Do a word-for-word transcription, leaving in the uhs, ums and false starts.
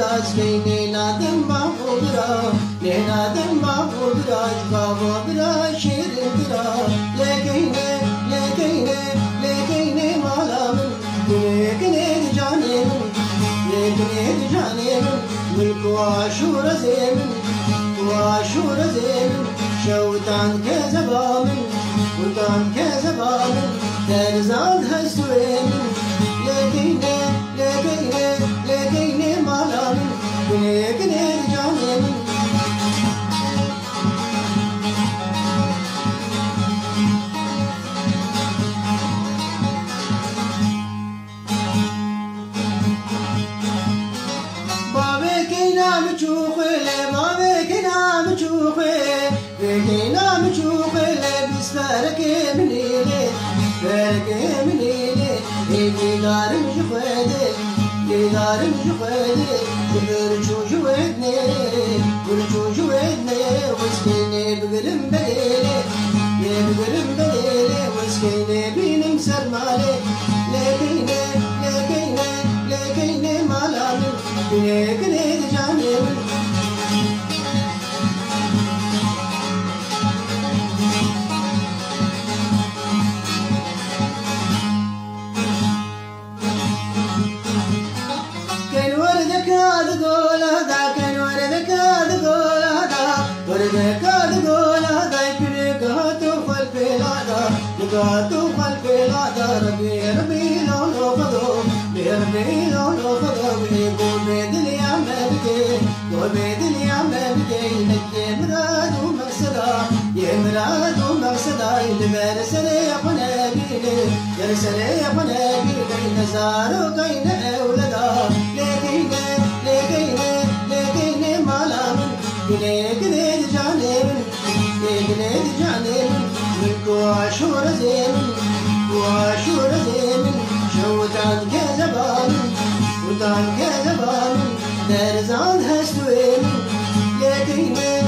سكيني نادم ما قدرة لنادم ما قدرة جبابا برا شير برا لكيني لكيني لكيني مالا من لكيني رجاني من لكيني رجاني من ملك وعشور زيمن وعشور زيمن شوطان كذبا من وطان كذبا من ترزان هستوين لكيني لكيني لكيني مالا من لكيني رجاني من بسفارك منيلي فارك منيلي إيدي دار مجفادي إيدي دار مجفادي برجو جوادني برجو جوادني وسكيني بقلم بليلي بقلم بليلي وسكيني بين مسر مالي لكيني لكيني لكيني مالا من لكيني رجاني من قاتو خلف العذا ربي ربي لو لو خذو ربي لو لو خذو قول بيدلي عم بكي قول بيدلي عم بكي لك يا مراد ومقصدا يا مراد ومقصدا اللي برسلي يا قنابيلي يرسلي يا قنابيلي نزارو كين أولدا لكيني لكيني لكيني مالا من لكيني رجعني من لكيني رجعني من وعشور زيمن وعشور زيمن شوطان كذبان وطان كذبان درزان هستوين لكيني